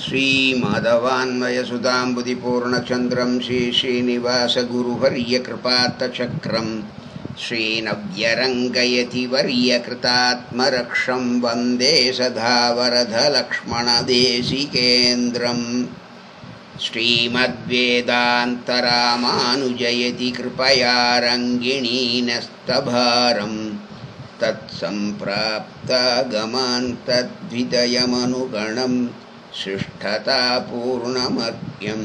श्रीमाधवान्वयसुधाम्बुधिपूर्णचन्द्रं श्रीश्रीनिवासगुरुवर्यकृपात्तचक्रं श्रीनव्यरङ्गयतिवर्यकृतात्मरक्षं वन्दे सदा वरदलक्ष्मणदेशिकेन्द्रं श्रीमद्वेदान्तरामानुजयति कृपया रङ्गिणीनस्तभारम् तत्सम्प्राप्तागमान् तद्विदयमनुगणं शिष्ठतापूर्णमर्घ्यं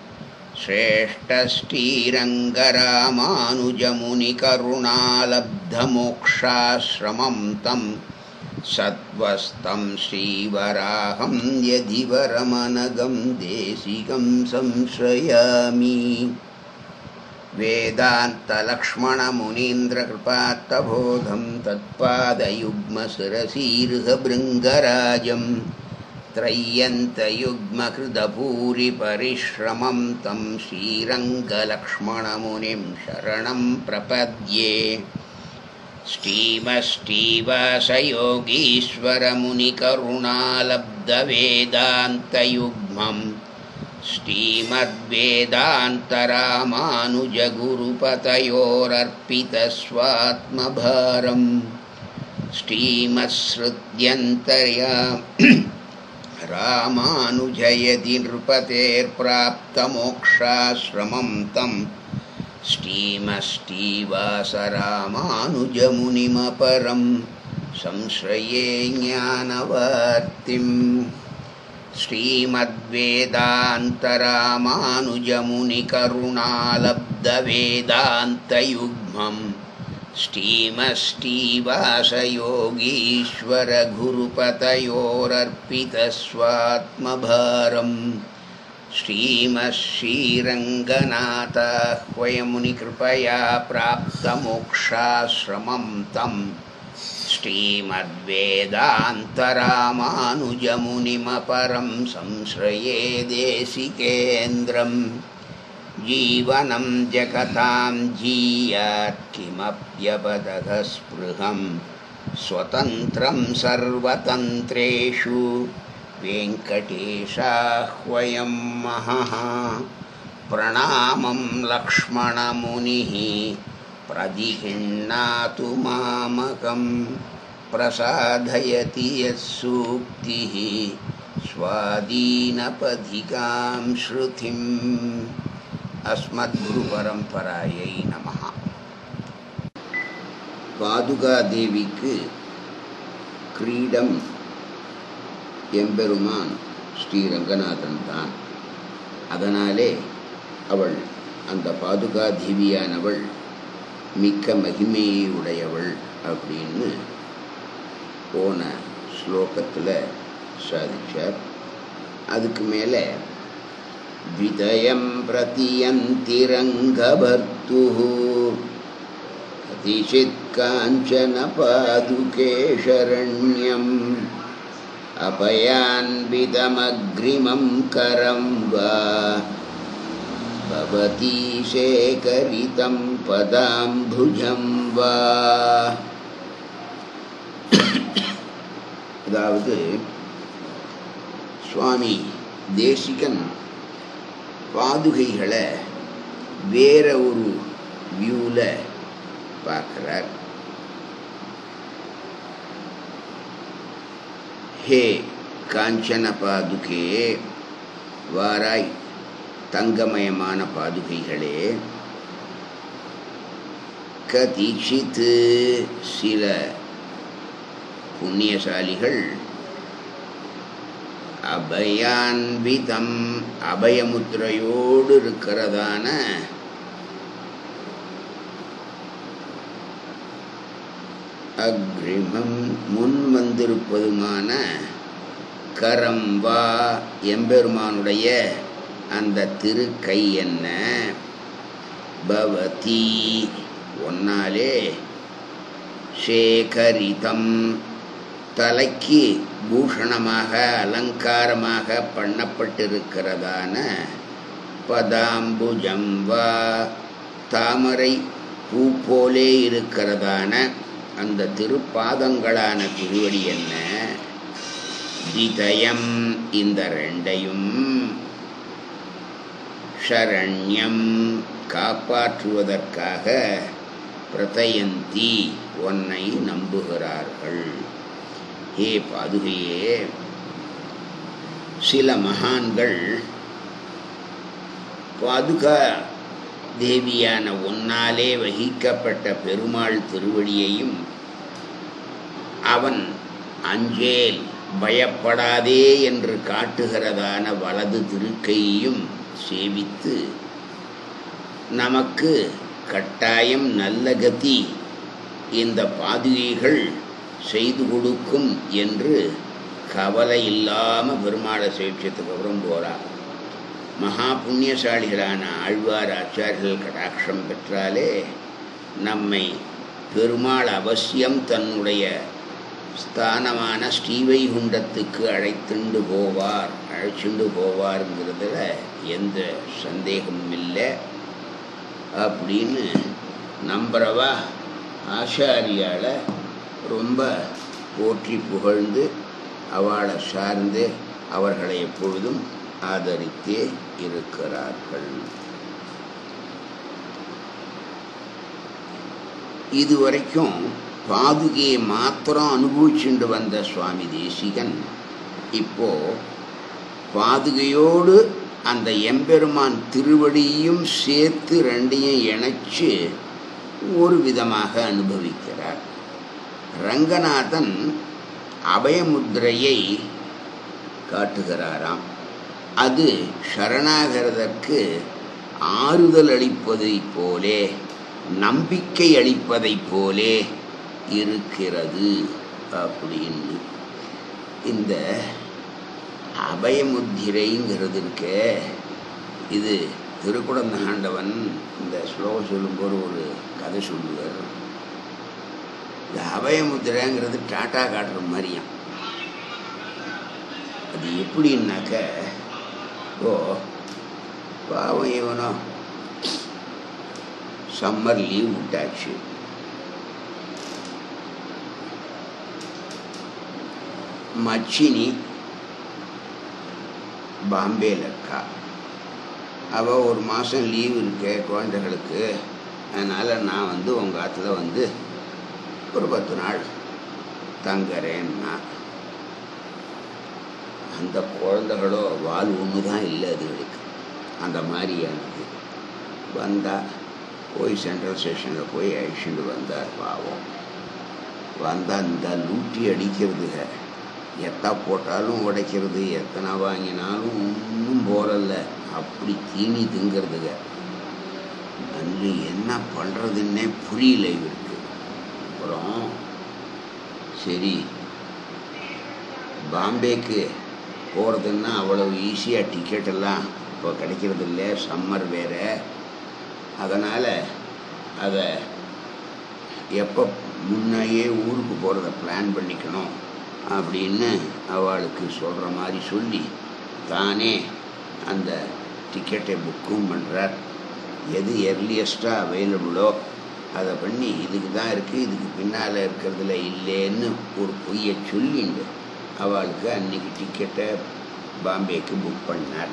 श्रेष्ठश्रीरङ्गरामानुजमुनिकरुणालब्धमोक्षाश्रमं तं सत्त्वस्तं श्रीवराहं यदि वरमनघं देशिकं संश्रयामि। वेदान्तलक्ष्मणमुनीन्द्रकृपात्तबोधं तत्पादयुग्मशिरसीर्हभृङ्गराजं त्रय्यन्तयुग्मकृतभूरिपरिश्रमं तं श्रीरङ्गलक्ष्मणमुनिं शरणं प्रपद्ये। श्रीमश्रीवासयोगीश्वरमुनिकरुणालब्धवेदान्तयुग्मम् श्रीमद्वेदान्तरामानुजगुरुपतयोरर्पितस्वात्मभारं श्रीमत्सृत्यन्तर्या रामानुजयति नृपतेर्प्राप्तमोक्षाश्रमं तं श्रीमश्रीवासरामानुजमुनिमपरं संश्रये ज्ञानवर्तिम्। श्रीमद्वेदान्तरामानुजमुनिकरुणालब्धवेदान्तयुग्मं श्रीमश्रीवासयोगीश्वरगुरुपतयोरर्पितस्वात्मभारं श्रीमश्रीरङ्गनाथाह्वयमुनिकृपया प्राप्तमोक्षाश्रमं तं श्रीमद्वेदान्तरामानुजमुनिमपरं संश्रये देशिकेन्द्रं। जीवनं जगतां जीयात् किमप्यपदघस्पृहं स्वतन्त्रं सर्वतन्त्रेषु वेङ्कटेशाह्वयं महः। प्रणामं लक्ष्मणमुनिः प्रदिहिण्णातु मामकं प्रसादयति यत्सूक्तिः स्वादीनपथिकां श्रुतिम्। अस्मद्गुरुपरम्परायै नमः। பாதுகாதேவிக்கு கிரீடம் எம்பெருமான் ஸ்ரீரங்கநாதன் தான். அதனாலே அவள், அந்த பாதுகாதேவியானவள் மிக்க மகிமையை உடையவள் அப்படின்னு போன ஸ்லோகத்தில் சாதிச்சார். அதுக்கு மேலே த்விதயம் பிரதியந்திரங்கபர்த்துः அதிசித் காஞ்சன பாதுகே சரண்யம் அபயான்விதமக்ரிமம் கரம் வா பவதி சேகரிதம் பதாம்புஜம் வா. அதாவது சுவாமி தேசிகன் பாதுகைகளை வேற ஒரு வியூவில் பார்க்கிறார். ஹே காஞ்சன பாதுகே, வாராய் தங்கமயமான பாதுகைகளே. கதிச்சித், சில புண்ணியசாலிகள் அபயான்விதம், அபயமுத்திரையோடு இருக்கிறதான அக்ரிமம், முன் வந்திருப்பதுமான கரம் வா, எம்பெருமானுடைய அந்த திருக்கை என்ன, பவதி ஒன்னாலே, சேகரிதம் தலைக்கு பூஷணமாக அலங்காரமாக பண்ணப்பட்டிருக்கிறதான, பதாம்புஜம் வா தாமரை பூ போலே இருக்கிறதான அந்த திருப்பாதங்களான திருவடி என்ன, திதயம் இந்த ரெண்டையும் ஷரண்யம் காப்பாற்றுவதற்காக பிரதயந்தி உன்னை நம்புகிறார்கள். ஹே பாதுகையே, சில மகான்கள் பாதுகா தேவியான உன்னாலே வகிக்கப்பட்ட பெருமாள் திருவடியையும் அவன் அஞ்சேல் பயப்படாதே என்று காட்டுகிறதான வலது திருக்கையையும் சேவித்து நமக்கு கட்டாயம் நல்ல கதி இந்த பாதுகைகள் செய்து கொடுக்கும் என்று கவலை இல்லாமல் பெருமாளை சேவிச்சதுக்கு அப்புறம் போகிறார். மகா புண்ணியசாலிகளான ஆழ்வார் ஆச்சாரியர்கள் கடாட்சம் பெற்றாலே நம்மை பெருமாள் அவசியம் தன்னுடைய ஸ்தானமான ஸ்ரீவைகுண்டத்துக்கு அழைச்சுண்டு போவார்ங்கிறதுல எந்த சந்தேகமும் இல்லை அப்படின்னு நம்புறவா ஆச்சாரியால் ரொம்ப போற்றி புகழ்ந்து அவளை சார்ந்து அவர்களை எப்பொழுதும் ஆதரித்தே இருக்கிறார்கள். இதுவரைக்கும் பாதுகையை மாத்திரம் அனுபவிச்சுண்டு வந்த சுவாமி தேசிகன் இப்போ பாதுகையோடு அந்த எம்பெருமான் திருவடியையும் சேர்த்து ரெண்டையும் இணைச்சு ஒரு விதமாக அனுபவிக்கிறார். ரங்கநாதன் அபயமுத்திரையை காட்டுகிறாராம். அது சரணாகரதற்கு ஆறுதல் அளிப்பதைப் போலே, நம்பிக்கை அளிப்பதைப் போலே இருக்கிறது அப்படின்னு. இந்த அபயமுத்திரைங்கிறது இருக்க, இது திருக்குடந்தாண்டவன் இந்த ஸ்லோகம் சொல்லும்போது ஒரு கதை சொல்லுவார். இந்த அபயமுத்திரைங்கிறது டாட்டா காட்டுற மாதிரியாம். அது எப்படின்னாக்க, பாவம் இவனோ சம்மர் லீவ் விட்டாச்சு, மச்சினி பாம்பேல இருக்கா, அவள் ஒரு மாதம் லீவ் இருக்க குழந்தைகளுக்கு, அதனால் நான் உங்கள் ஆற்றுல ஒரு 10 நாள் தங்குறேன்னா, அந்த குழந்தைகளோ வால் ஒன்று தான் இல்லை அதுகளுக்கு, அந்த மாதிரியானது. வந்தால் போய் சென்ட்ரல் ஸ்டேஷனில் போய் அழிச்சுட்டு வந்தார். பாவம் வந்தால் இந்த லூட்டி அடிக்கிறதுங்க, எத்தா போட்டாலும் உடைக்கிறது, எத்தனை வாங்கினாலும் ஒன்றும் போகல, அப்படி தீனி திங்கிறதுங்க. அது என்ன பண்ணுறதுன்னே புரியல இவருக்கு. அப்புறம் சரி, பாம்பேக்கு போகிறதுன்னா அவ்வளவு ஈஸியாக டிக்கெட்டெல்லாம் இப்போ கிடைக்கிறது இல்லை, சம்மர் வேறு. அதனால் அதை எப்போ முன்னையே ஊருக்கு போகிறத பிளான் பண்ணிக்கணும் அப்படின்னு அவளுக்கு சொல்கிற மாதிரி சொல்லி தானே அந்த டிக்கெட்டை புக்கும் பண்ணுறார். எது எர்லியஸ்ட்டாக அவைலபிளோ அதை பண்ணி இதுக்கு தான் இருக்குது, இதுக்கு பின்னால் இருக்கிறதுல இல்லைன்னு ஒரு பொய்யை சொல்லிண்டு அவளுக்கு அன்றைக்கி டிக்கெட்டை பாம்பேக்கு புக் பண்ணார்.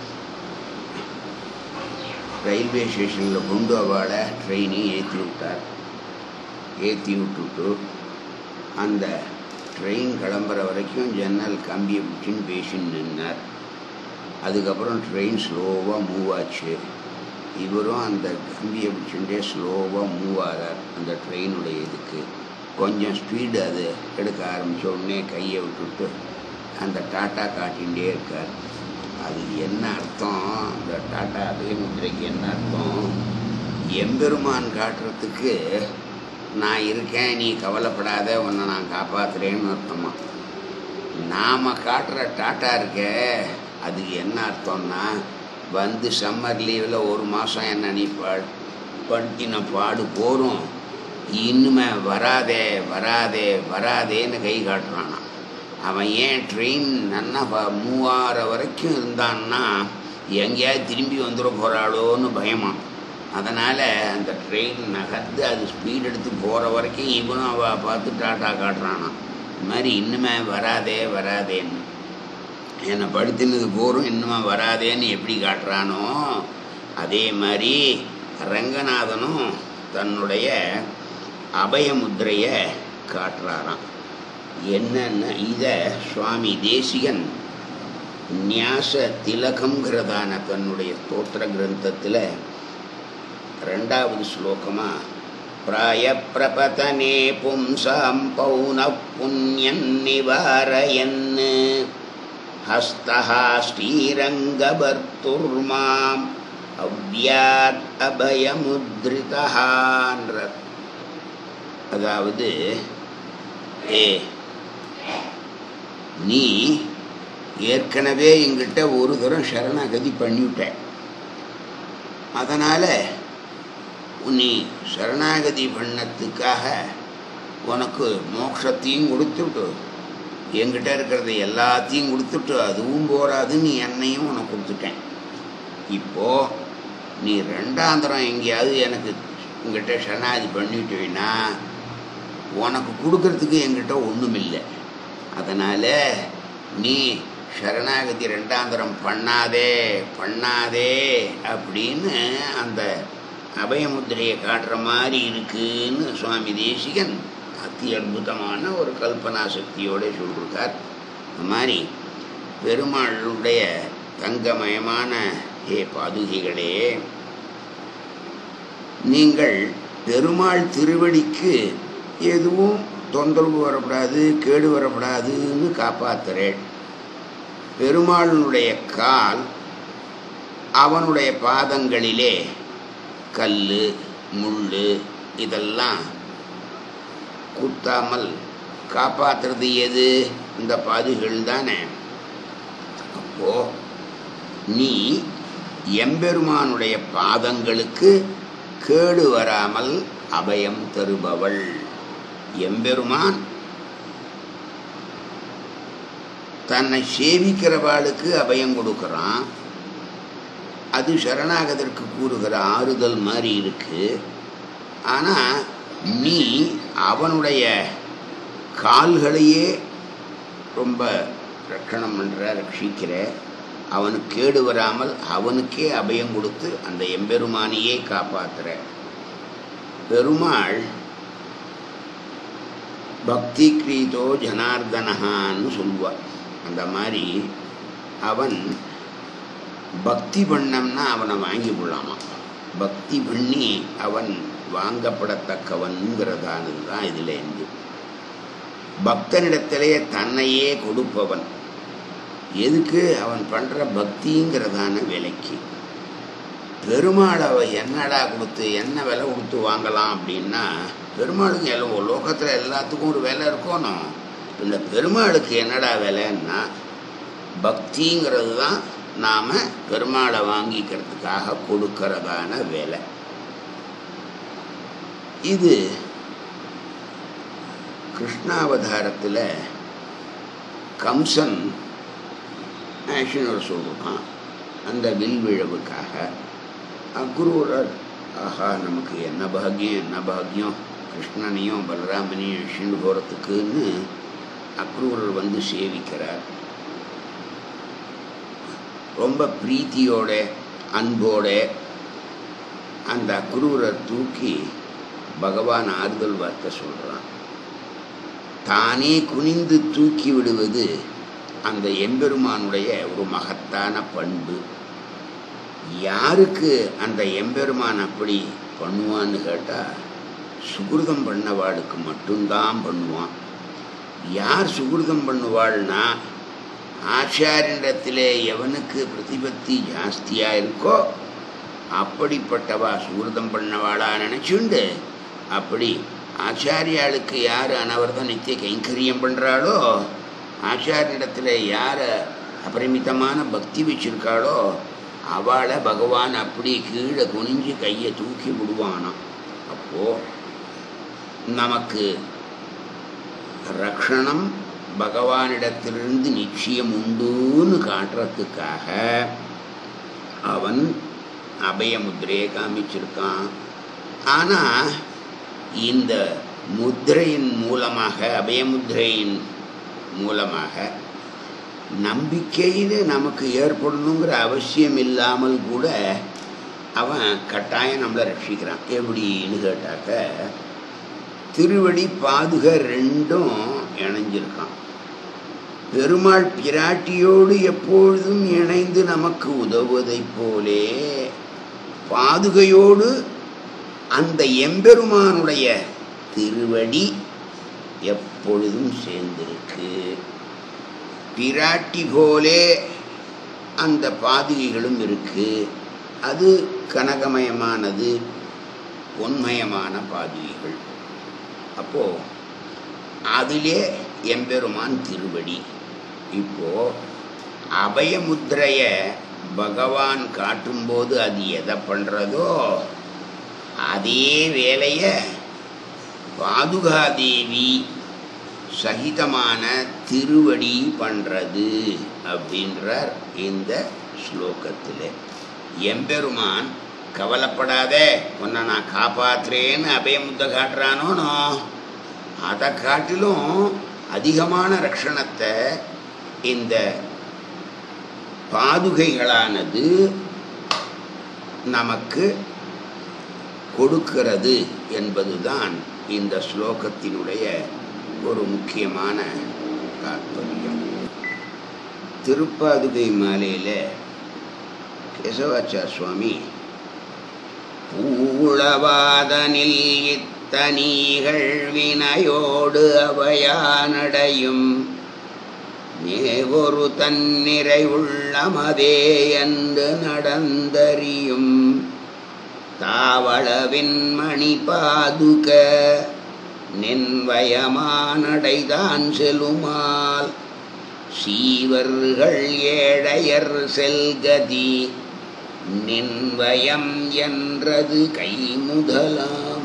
ரயில்வே ஸ்டேஷனில் கொண்டு அவளை ட்ரெயினையும் ஏற்றி விட்டார். ஏற்றி விட்டுட்டு அந்த ட்ரெயின் கிளம்புற வரைக்கும் ஜன்னல் கம்பியை பிடிச்சின்னு பேசின்னு நின்னார். அதுக்கப்புறம் ட்ரெயின் ஸ்லோவாக மூவ் ஆச்சு. இவரும் அந்த கம்பியை பிடிச்சுட்டே ஸ்லோவாக மூவ் ஆகிறார். அந்த ட்ரெயினுடைய இதுக்கு கொஞ்சம் ஸ்பீடு அது எடுக்க ஆரம்பித்த உடனே கையை விட்டுட்டு அந்த டாட்டா காட்டிகிட்டே இருக்கார். அது என்ன அர்த்தம், அந்த டாட்டா அபயமுத்திரைக்கு என்ன அர்த்தம், எம்பெருமான் காட்டுறதுக்கு நான் இருக்கேன், நீ கவலைப்படாத, உன்னை நான் காப்பாற்றுறேன்னு அர்த்தமா. நாம் காட்டுற டாட்டா இருக்க அது என்ன அர்த்தம்னா, சம்மர் லீவில் ஒரு மாதம் என்ன நீ பட்டின பாடு போகிறோம், இன்னுமே வராதே வராதே வராதேன்னு கை காட்டுறானா. அவன் ஏன் ட்ரெயின் நல்லா மூவ் ஆகிற வரைக்கும் இருந்தான்னா எங்கேயாவது திரும்பி வந்துட போகிறாளோன்னு பயமா. அதனால் அந்த ட்ரெயின் நகர்ந்து அது ஸ்பீட் எடுத்து போகிற வரைக்கும் இவனும் அவள் பார்த்து டாட்டா காட்டுறானா. இது மாதிரி இன்னுமே வராதே வராதேன்னு. என்னை படுத்தினது போரும் இன்னுமா வராதேன்னு எப்படி காட்டுறானோ அதே மாதிரி ரங்கநாதனும் தன்னுடைய அபயமுத்திரையை காட்டுறாராம். என்னன்னா இதை சுவாமி தேசிகன் நியாச திலகம்ங்கிறதான தன்னுடைய ஸ்தோத்திர கிரந்தத்தில் 2வது ஸ்லோகமாக பிராய பிரபதனே பும்சாம் பௌன புண்ணியன் நிவாரயன் ஹஸ்தஹா ஸ்ரீரங்கபர்த்துர்மாம் அவ்யாத் அபயமுத்ரிதஹான்ற. அதாவது நீ ஏற்கனவே எங்கிட்ட ஒரு தரம் சரணாகதி பண்ணிவிட்ட, அதனால் நீ சரணாகதி பண்ணத்துக்காக உனக்கு மோட்சத்தையும் கொடுத்துட்டு என்கிட்ட இருக்கிறத எல்லாத்தையும் கொடுத்துட்டு அதுவும் போராது நீ என்னையும் உனக்கு கொடுத்துட்டேன். இப்போது நீ 2ஆம் தரம் எங்கேயாவது எனக்கு உங்கள்கிட்ட சரணாகதி பண்ணிவிட்டேன்னா உனக்கு கொடுக்கறதுக்கு என்கிட்ட ஒன்றும் இல்லை. அதனால் நீ சரணாகதி 2ஆம் தரம் பண்ணாதே அப்படின்னு அந்த அபயமுத்திரையை காட்டுற மாதிரி இருக்குன்னு சுவாமி தேசிகன் அத்தி அற்புதமான ஒரு கல்பனா சக்தியோடு சொல்லியிருக்கார். இந்த மாதிரி பெருமாளுடைய தங்கமயமான பாதுகைகளே, நீங்கள் பெருமாள் திருவடிக்கு எதுவும் தொந்தரவு வரப்படாது, கேடு வரப்படாதுன்னு காப்பாத்துறேன். பெருமாளுடைய கால் அவனுடைய பாதங்களிலே கல் முள் இதெல்லாம் குத்தாமல் காப்பாற்றுறது எது? இந்த பாதுகள் தானே. அப்போ நீ எம்பெருமானுடைய பாதங்களுக்கு கேடு வராமல் அபயம் தருபவள். எம்பெருமான் தன்னை சேவிக்கிறவாளுக்கு அபயம் கொடுக்குறான். அது சரணாகதற்கு கூறுகிற ஆறுதல் மாதிரி இருக்கு. ஆனால் நீ அவனுடைய கால்களையே ரொம்ப ரட்சணம் பண்ணுற, ரட்சிக்கிற. அவனுக்கு கேடு வராமல் அவனுக்கே அபயம் கொடுத்து அந்த எம்பெருமானையே காப்பாற்றுற. பெருமாள் பக்தி கிரீதோ ஜனார்தனஹான்னு சொல்லுவார். அந்த மாதிரி அவன் பக்தி பண்ணம்னா அவனை வாங்கி விடலாமா. பக்தி பண்ணி அவன் வாங்கப்படத்தக்கவன்கிறதானது தான் இதில் இருந்து. பக்தனிடத்திலேயே தன்னையே கொடுப்பவன். எதுக்கு? அவன் பண்ணுற பக்திங்கிறதான விலைக்கு. பெருமாள் அவன் என்னடா கொடுத்து என்ன விலை கொடுத்து வாங்கலாம் அப்படின்னா, பெருமாளுக்கு எல்லாம் லோகத்தில் எல்லாத்துக்கும் ஒரு விலை இருக்கணும். இந்த பெருமாளுக்கு என்னடா விலைன்னா பக்திங்கிறது தான் நாம் பெருமாளை வாங்கிக்கிறதுக்காக கொடுக்கறதான வேலை. இது கிருஷ்ணாவதாரத்தில் கம்சன் ஆக்ஷனர் சொல்கிறான். அந்த வில்விழவுக்காக அக்ரூரர், ஆஹா நமக்கு என்ன பாக்கியம் கிருஷ்ணனையும் பலராமனையும் அழிச்சுட்டு போகிறதுக்குன்னு அக்ரூரர் வந்து சேவிக்கிறார். ரொம்ப பிரீத்தியோட அன்போட அந்த அக்ரூரை தூக்கி பகவான் ஆறுதல் வார்த்தை சொல்கிறான். தானே குனிந்து தூக்கி விடுவது அந்த எம்பெருமானுடைய ஒரு மகத்தான பண்பு. யாருக்கு அந்த எம்பெருமான் அப்படி பண்ணுவான்னு கேட்டால், சுகிருதம் பண்ணவாளுக்கு மட்டும்தான் பண்ணுவான். யார் சுகிருதம் பண்ணுவாள்னா, ஆச்சாரியனிடத்திலே எவனுக்கு பிரதிபத்தி ஜாஸ்தியாக இருக்கோ அப்படிப்பட்டவா சுகிருதம் பண்ணவாளா நினச்சுண்டு, அப்படி ஆச்சாரியாளுக்கு யார் அனவரதம் நித்திய கைங்கரியம் பண்ணுறாளோ, ஆச்சாரியனிடத்தில் யார் அபரிமிதமான பக்தி வச்சிருக்காளோ அவளை பகவான் அப்படி கீழே குனிஞ்சு கையை தூக்கி விடுவானாம். அப்போது நமக்கு ரக்ஷணம் பகவானிடத்திலிருந்து நிச்சயம் உண்டுன்னு காட்டுறதுக்காக அவன் அபயமுத்திரையை காமிச்சிருக்கான். ஆனால் இந்த முத்திரையின் மூலமாக, அபயமுத்திரையின் மூலமாக நம்பிக்கைன்னு நமக்கு ஏற்படணுங்கிற அவசியம் இல்லாமல் கூட அவன் கட்டாயம் நம்மளை ரட்சிக்கிறான். எப்படின்னு கேட்டாக்க, திருவடி பாதுகை ரெண்டும் இணைஞ்சிருக்கான். பெருமாள் பிராட்டியோடு எப்பொழுதும் இணைந்து நமக்கு உதவுவதைப் போலே பாதுகையோடு அந்த எம்பெருமானுடைய திருவடி எப்பொழுதும் சேர்ந்திருக்கு. பிராட்டி போலே அந்த பாதுகைகளும் இருக்கு. அது கனகமயமானது, பொன்மயமான பாதுகைகள். அப்போ அதிலே எம்பெருமான் திருவடி. இப்போ அபயமுத்திரைய பகவான் காட்டும்போது அது எதை பண்றதோ அதே வேலைய பாதுகாதேவி சகிதமான திருவடி பண்றது அப்படின்றார் இந்த ஸ்லோகத்தில். எம்பெருமான் கவலைப்படாத, உன்னை நான் காப்பாற்றுறேன்னு அபயமுத்தை காட்டுறானோனோ, அதை காட்டிலும் அதிகமான ரட்சணத்தை இந்த பாதுகைகளானது நமக்கு கொடுக்கிறது என்பதுதான் இந்த ஸ்லோகத்தினுடைய ஒரு முக்கியமான தாற்பயம். திருப்பாதுகை மாலையில் கேசவாச்சார் சுவாமி பூளவாதனில் இத்தனீகள் வினையோடு அவையானடையும் மேவொரு தன்னிறை உள்ளமதே என்று நடந்தறியும் தாவளவின் மணி பாதுக நின்வயமானடைதான் செலுமால் சீவர்கள் ஏழையர் செல்கதி நின்வயம் என்றது கைமுதலாம்.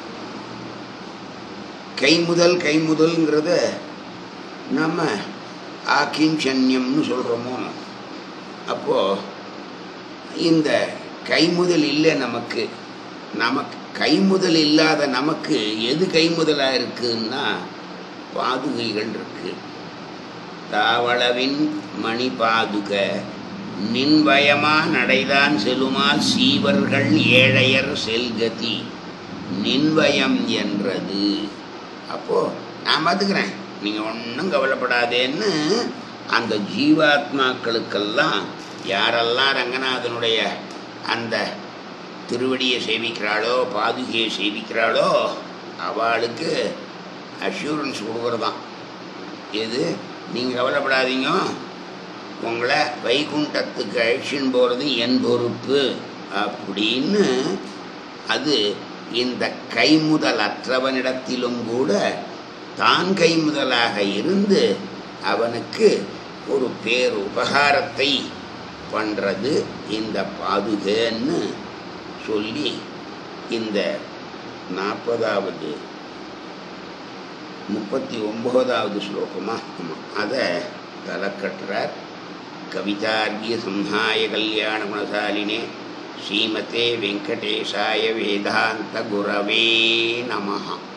கைமுதல்ங்கிறத நம்ம ஆக்கிஞ்சன்யம்னு சொல்கிறோமோ, அப்போது இந்த கைமுதல் இல்லை நமக்கு. கைமுதல் இல்லாத நமக்கு எது கைமுதலாக இருக்குன்னா பாதுகைகள் இருக்கு. தாவளவின் மணி பாதுக நின்வயமா நடைதான் செலுமால் சீவர்கள் ஏழையர் செல்கதி நின்வயம் என்றது. அப்போது நான் பார்த்துக்கிறேன், நீங்கள் ஒன்றும் கவலைப்படாதேன்னு அந்த ஜீவாத்மாக்களுக்கெல்லாம் யாரெல்லாம் ரங்கநாதனுடைய அந்த திருவடியை சேவிக்கிறாளோ பாதுகையை சேவிக்கிறாளோ அவளுக்கு அஷூரன்ஸ் கொடுக்குறதான். எது, நீங்கள் கவலைப்படாதீங்க, உங்களை வைகுண்டத்துக்கு அழைச்சின்னு போகிறது என் பொறுப்பு அப்படின்னு. அது இந்த கைமுதல் அற்றவனிடத்திலும் கூட தான் கைமுதலாக இருந்து அவனுக்கு ஒரு பேருபகாரத்தை பண்ணுறது இந்த பாதுகைன்னு சொல்லி இந்த 39வது ஸ்லோகமா அதை தலைக்கட்டுறார். கவிதார்கிய சம்ஹாய கல்யாண குணசாலினே ஸ்ரீமதே வெங்கடேசாய வேதாந்த குரவே நமஹ.